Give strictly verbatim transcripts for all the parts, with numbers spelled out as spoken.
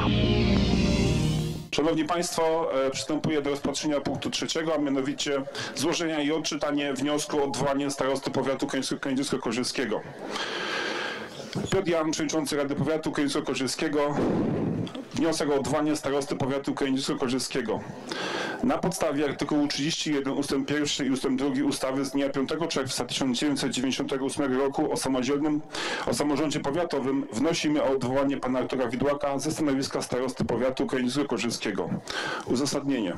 Szanowni Państwo, przystępuję do rozpatrzenia punktu trzeciego, a mianowicie złożenia i odczytanie wniosku o odwołanie starosty powiatu kędziersko-koźle. Piotr Jan, przewodniczący Rady Powiatu Kędziersko-Koźle. Wniosek o odwołanie starosty powiatu kędziersko-koźle. Na podstawie artykułu trzydzieści jeden ustęp pierwszy i ustęp drugi ustawy z dnia piątego czerwca tysiąc dziewięćset dziewięćdziesiątego ósmego roku o samodzielnym, o samorządzie powiatowym wnosimy o odwołanie pana Artura Widłaka ze stanowiska starosty powiatu kędziersko-koźle. Uzasadnienie.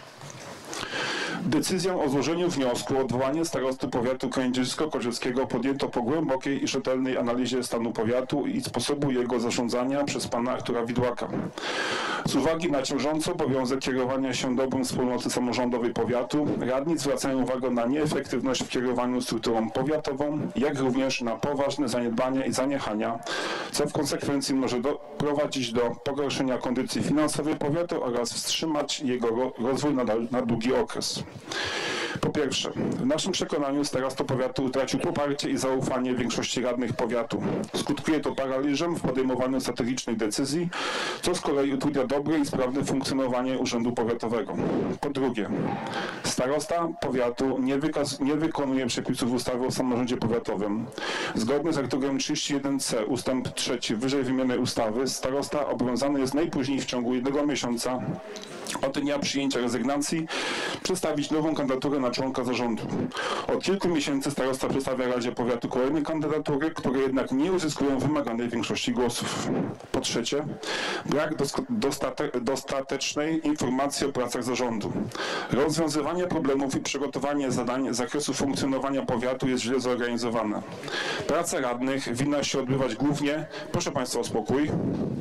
Decyzją o złożeniu wniosku o odwołanie starosty powiatu kędziersko-koźle podjęto po głębokiej i rzetelnej analizie stanu powiatu i sposobu jego zarządzania przez pana Artura Widłaka. Z uwagi na ciążący obowiązek kierowania się dobrem wspólnoty samorządowej powiatu, radni zwracają uwagę na nieefektywność w kierowaniu strukturą powiatową, jak również na poważne zaniedbania i zaniechania, co w konsekwencji może doprowadzić do pogorszenia kondycji finansowej powiatu oraz wstrzymać jego rozwój na, na długi okres. Po pierwsze, w naszym przekonaniu starosta powiatu utracił poparcie i zaufanie większości radnych powiatu. Skutkuje to paraliżem w podejmowaniu strategicznych decyzji, co z kolei utrudnia dobre i sprawne funkcjonowanie urzędu powiatowego. Po drugie, starosta powiatu nie, wykaz, nie wykonuje przepisów ustawy o samorządzie powiatowym. Zgodnie z artykułem trzydzieści jeden c ustęp trzeci wyżej wymienionej ustawy starosta obowiązany jest najpóźniej w ciągu jednego miesiąca od dnia przyjęcia rezygnacji przedstawić nową kandydaturę na członka zarządu. Od kilku miesięcy starosta przedstawia Radzie Powiatu kolejne kandydatury, które jednak nie uzyskują wymaganej większości głosów. Po trzecie, brak dostate dostatecznej informacji o pracach zarządu. Rozwiązywanie problemów i przygotowanie zadań z zakresu funkcjonowania powiatu jest źle zorganizowane. Praca radnych winna się odbywać głównie, proszę Państwa o spokój,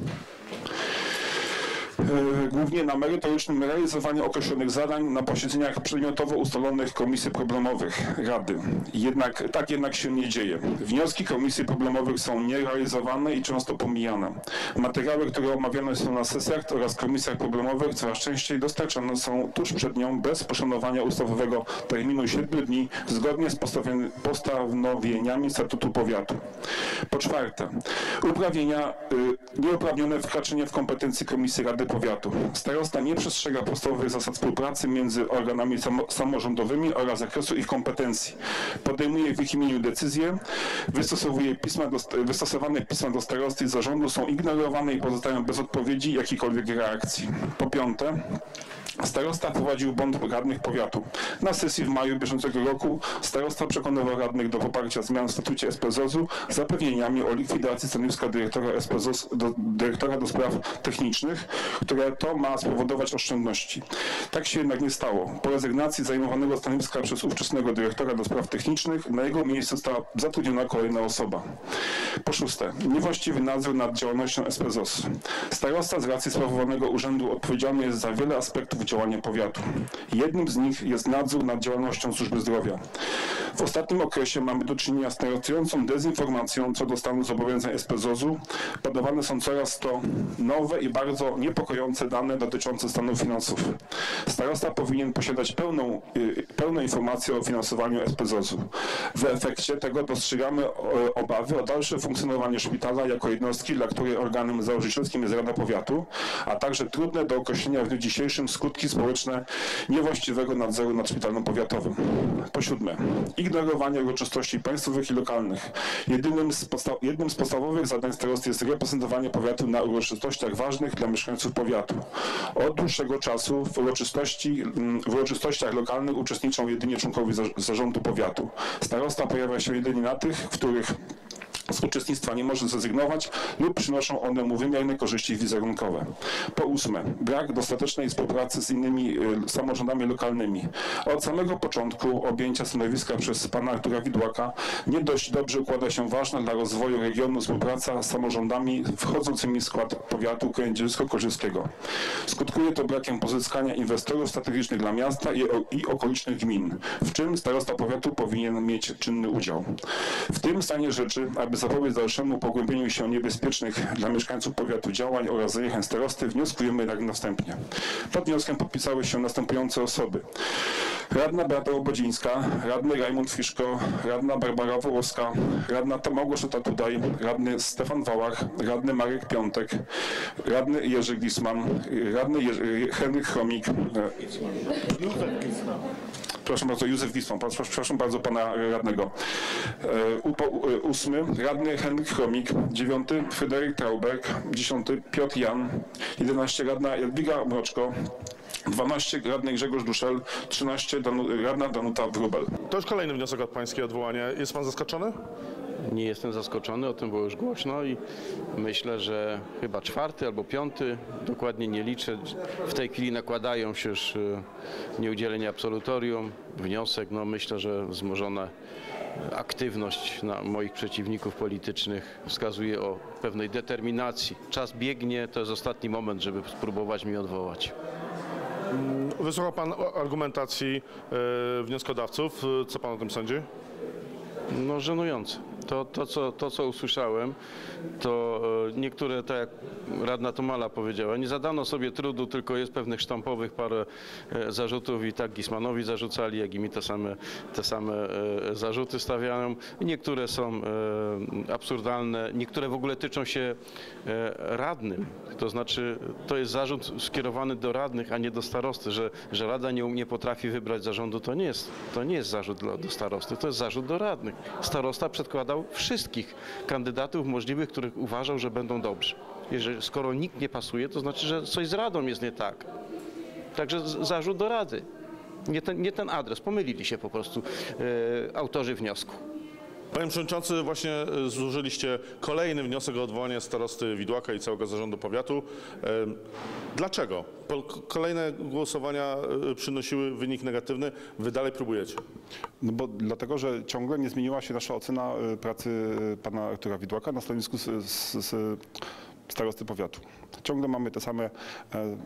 głównie na merytorycznym realizowaniu określonych zadań na posiedzeniach przedmiotowo ustalonych komisji problemowych Rady. Jednak tak jednak się nie dzieje. Wnioski komisji problemowych są nierealizowane i często pomijane. Materiały, które omawiane są na sesjach oraz komisjach problemowych coraz częściej dostarczane są tuż przed nią bez poszanowania ustawowego terminu siedmiu dni zgodnie z postanowieniami statutu powiatu. Po czwarte, uprawnienia, y, nieuprawnione wkraczanie w kompetencje komisji Rady Powiatu. Starosta nie przestrzega podstawowych zasad współpracy między organami sam samorządowymi oraz zakresu ich kompetencji. Podejmuje w ich imieniu decyzje, wystosowuje pisma do, wystosowane pisma do starosty i zarządu są ignorowane i pozostają bez odpowiedzi i jakiejkolwiek reakcji. Po piąte, starosta prowadził błąd radnych powiatu. Na sesji w maju bieżącego roku starosta przekonywał radnych do poparcia zmian w statucie S P Z O Z-u z zapewnieniami o likwidacji stanowiska dyrektora S P Z O Z, do, dyrektora do spraw technicznych, które to ma spowodować oszczędności. Tak się jednak nie stało. Po rezygnacji zajmowanego stanowiska przez ówczesnego dyrektora do spraw technicznych na jego miejsce została zatrudniona kolejna osoba. Po szóste, niewłaściwy nadzór nad działalnością S P Z O Z. Starosta z racji sprawowanego urzędu odpowiedzialny jest za wiele aspektów działania powiatu. Jednym z nich jest nadzór nad działalnością służby zdrowia. W ostatnim okresie mamy do czynienia z narastającą dezinformacją co do stanu zobowiązań S P Z O Z-u. Podawane są coraz to nowe i bardzo niepokojące dane dotyczące stanu finansów. Starosta powinien posiadać pełną, pełną informację o finansowaniu S P Z O Z-u. W efekcie tego dostrzegamy obawy o dalsze funkcjonowanie szpitala jako jednostki, dla której organem założycielskim jest Rada Powiatu, a także trudne do określenia w dniu dzisiejszym skutki społeczne niewłaściwego nadzoru nad szpitalem powiatowym. Po siódme, ignorowanie uroczystości państwowych i lokalnych. Jedynym z, jednym z podstawowych zadań starosty jest reprezentowanie powiatu na uroczystościach ważnych dla mieszkańców powiatu. Od dłuższego czasu w, uroczystości, w uroczystościach lokalnych uczestniczą jedynie członkowie zarządu powiatu. Starosta pojawia się jedynie na tych, w których z uczestnictwa nie może zrezygnować lub przynoszą one mu wymierne korzyści wizerunkowe. Po ósme, brak dostatecznej współpracy z innymi y, samorządami lokalnymi. Od samego początku objęcia stanowiska przez pana Artura Widłaka nie dość dobrze układa się ważna dla rozwoju regionu współpraca z samorządami wchodzącymi w skład powiatu kędziersko-koźle. Skutkuje to brakiem pozyskania inwestorów strategicznych dla miasta i, o, i okolicznych gmin, w czym starosta powiatu powinien mieć czynny udział. W tym stanie rzeczy, aby aby zapobiec dalszemu pogłębieniu się niebezpiecznych dla mieszkańców powiatu działań oraz zaniechań starosty, wnioskujemy jak następnie. Pod wnioskiem podpisały się następujące osoby. Radna Beata Łobodzińska, radny Rajmund Fiszko, radna Barbara Wołowska, radna Małgorzata Tutaj, radny Stefan Wałach, radny Marek Piątek, radny Jerzy Glisman, radny Jerzy, Henryk Chromik, Józef Gisman. Proszę bardzo, Józef Wisłon, przepraszam bardzo pana radnego. Ósmy, radny Henryk Chromik, dziewiąty, Fryderyk Trauberg, dziesiąty, Piotr Jan, jedenaście, radna Jadwiga Mroczko, dwanaście, radny Grzegorz Duszel, trzynaście, Danu, radna Danuta Wróbel. To już kolejny wniosek o pańskie odwołanie. Jest pan zaskoczony? Nie jestem zaskoczony, o tym było już głośno i myślę, że chyba czwarty albo piąty, dokładnie nie liczę. W tej chwili nakładają się już nieudzielenie absolutorium, wniosek, no myślę, że wzmożona aktywność na moich przeciwników politycznych wskazuje o pewnej determinacji. Czas biegnie, to jest ostatni moment, żeby spróbować mnie odwołać. Wysłuchał pan argumentacji e, wnioskodawców. Co pan o tym sądzi? No żenujące. To, to, co, to, co usłyszałem, to niektóre, tak jak radna Tomala powiedziała, nie zadano sobie trudu, tylko jest pewnych sztampowych parę zarzutów i tak Gismanowi zarzucali, jak i mi te same, te same zarzuty stawiają. Niektóre są absurdalne, niektóre w ogóle tyczą się radnym. To znaczy, to jest zarzut skierowany do radnych, a nie do starosty, że, że rada nie, nie potrafi wybrać zarządu. To nie jest, to nie jest zarzut do, do starosty, to jest zarzut do radnych. Starosta przedkładał wszystkich kandydatów możliwych, których uważał, że będą dobrzy. Jeżeli, skoro nikt nie pasuje, to znaczy, że coś z radą jest nie tak. Także zarzut do rady. Nie ten, nie ten adres. Pomylili się po prostu e, autorzy wniosku. Panie Przewodniczący, właśnie złożyliście kolejny wniosek o odwołanie starosty Widłaka i całego zarządu powiatu. Dlaczego? Kolejne głosowania przynosiły wynik negatywny. Wy dalej próbujecie. No bo dlatego, że ciągle nie zmieniła się nasza ocena pracy pana Artura Widłaka na stanowisku z, z, z starosty powiatu. Ciągle mamy te same e,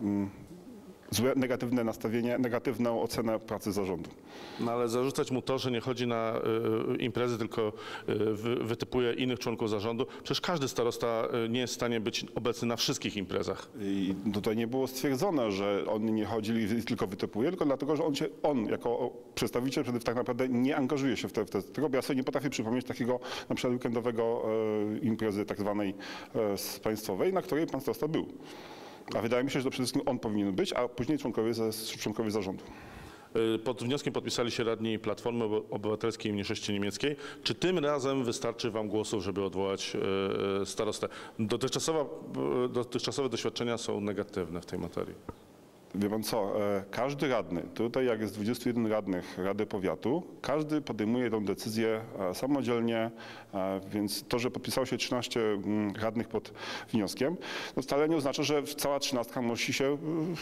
złe, negatywne nastawienie, negatywną ocenę pracy zarządu. No ale zarzucać mu to, że nie chodzi na y, imprezy, tylko y, wy, wytypuje innych członków zarządu. Przecież każdy starosta y, nie jest w stanie być obecny na wszystkich imprezach. I tutaj nie było stwierdzone, że on nie chodzi i tylko wytypuje, tylko dlatego, że on się, on jako przedstawiciel tak naprawdę nie angażuje się w te, w te tego, bo ja sobie nie potrafię przypomnieć takiego na przykład weekendowego e, imprezy tak zwanej e, państwowej, na której pan starosta był. A wydaje mi się, że to przede wszystkim on powinien być, a później członkowie, członkowie zarządu. Pod wnioskiem podpisali się radni Platformy Obywatelskiej i Mniejszości Niemieckiej. Czy tym razem wystarczy wam głosów, żeby odwołać starostę? Dotychczasowe, dotychczasowe doświadczenia są negatywne w tej materii. Wie pan co, każdy radny, tutaj jak jest dwudziestu jeden radnych Rady Powiatu, każdy podejmuje tę decyzję samodzielnie, więc to, że podpisało się trzynaście radnych pod wnioskiem, no wcale nie oznacza, że cała trzynastka musi się...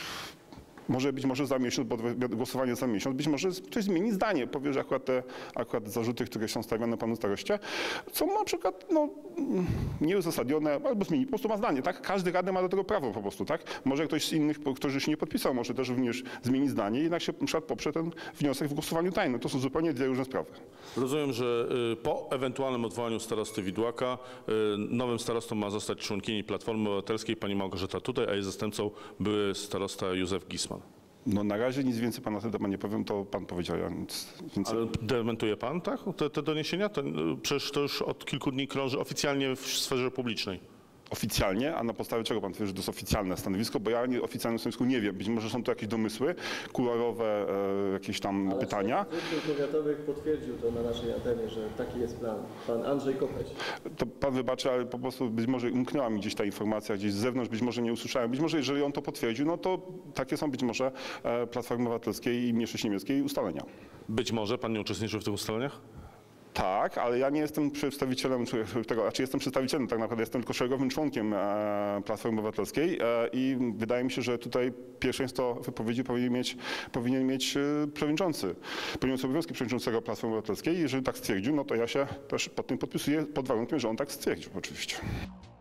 Może być może za miesiąc, bo głosowanie za miesiąc, być może ktoś zmieni zdanie, powie, że akurat te akurat zarzuty, które są stawiane panu staroście, są na przykład no, nieuzasadnione, albo zmieni, po prostu ma zdanie, tak? Każdy radny ma do tego prawo po prostu, tak? Może ktoś z innych, którzy się nie podpisał, może też również zmienić zdanie i jednak się na przykład poprze ten wniosek w głosowaniu tajnym. To są zupełnie dwie różne sprawy. Rozumiem, że po ewentualnym odwołaniu starosty Widłaka nowym starostą ma zostać członkini Platformy Obywatelskiej pani Małgorzata Tutaj, a jej zastępcą były starosta Józef Gisman. No na razie nic więcej pana na ten temat nie powiem, to pan powiedział, ja nic więcej. Ale dementuje pan, tak? Te, te doniesienia? To, przecież to już od kilku dni krąży oficjalnie w sferze publicznej. Oficjalnie, a na podstawie czego pan twierdzi, że to jest oficjalne stanowisko? Bo ja o oficjalnym stanowisku nie wiem. Być może są to jakieś domysły, kuluarowe e, jakieś tam Ale pytania. Rzecznik Powiatowych potwierdził to na naszej antenie, że taki jest plan. Pan Andrzej Kopeć. To pan wybaczy, ale po prostu być może umknęła mi gdzieś ta informacja, gdzieś z zewnątrz, być może nie usłyszałem. Być może jeżeli on to potwierdził, no to takie są być może e, Platformy Obywatelskiej i Mniejszości Niemieckiej ustalenia. Być może pan nie uczestniczył w tych ustaleniach? Tak, ale ja nie jestem przedstawicielem tego, znaczy jestem przedstawicielem, tak naprawdę jestem tylko szeregowym członkiem Platformy Obywatelskiej i wydaje mi się, że tutaj pierwszeństwo wypowiedzi powinien mieć, powinien mieć przewodniczący, pełniący obowiązki przewodniczącego Platformy Obywatelskiej. Jeżeli tak stwierdził, no to ja się też pod tym podpisuję, pod warunkiem, że on tak stwierdził oczywiście.